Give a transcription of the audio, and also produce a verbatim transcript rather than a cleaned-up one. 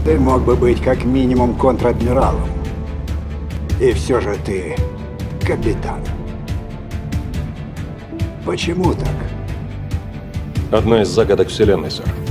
Ты мог бы быть как минимум контр-адмиралом. И все же ты капитан. Почему так? Одна из загадок Вселенной, сэр.